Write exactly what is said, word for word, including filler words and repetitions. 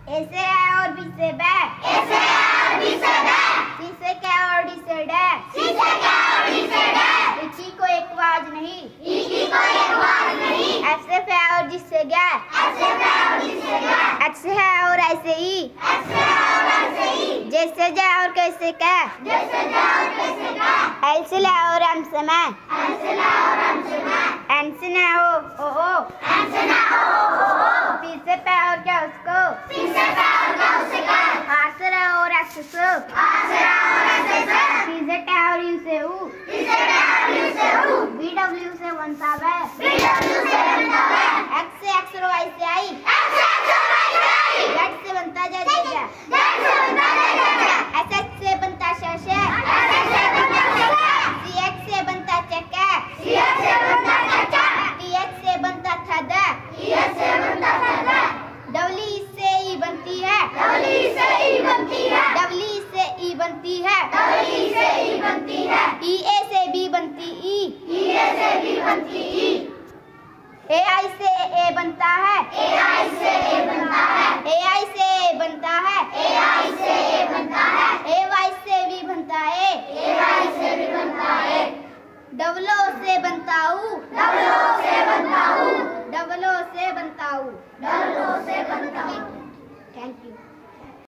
ए से है और बी से बैट, ए से है और बी से बैट, सी से क्या और डी से डैश, सी से क्या और डी से डैश, इची को एक आवाज नहीं, ई की को एक आवाज नहीं, एफ से फै और जी से गैस, एफ से फै और जी से गैस, एच से है और ऐसे ई, एच से है और ऐसे ई, जे से जा और कैसे कै, जैसे जा और कैसे कै, एल से ला और एम से मैं, एल से ला और एम से मैं, एन से ना हो ओ ओ, एन से ना हो ओ ओ, पी से पै और क्या उसको, पी से पै और क्या उसे कै, आर से रा और एक्स से, आर से रा और ऐसे से, टी से टा और यू से ऊ, टी से कै और यू से ऊ, वी डब्ल्यू से बनता है, वी डब्ल्यू से बनता है, एक्स से एक्स और वाई से आई, एक्स से एक्स और वाई से आई, जेड से बनता जा जा जा, जेड से बनता जा जा जा, एस एच से बनता श श, एस एच से बनता श श, सी एक्स से बनता चक्का, सी एक्स से बनता चक्का, टी एक्स से बनता था दा, टी एक्स से बनता था दा, डब्ल्यू ई से ई बनती है, डब्ल्यू ई से ई बनती है, डब्ल्यू ई से ई बनती है, डब्ल्यू ई से ई बनती है, ई ए से बी बनती ई, ई ए से बी बनती ई, ए आई से ए बनता है, ए आई से ए बनता है, ए आई से ए बनता है, ए आई से ए बनता है, ए वाई से बी बनता है, ए वाई से भी बनता है, डबल ओ से बनता ऊ, डबल ओ से बनता हूँ, डबल ओ से बनता ऊ। डबल ओ से बनता हूँ। Thank you.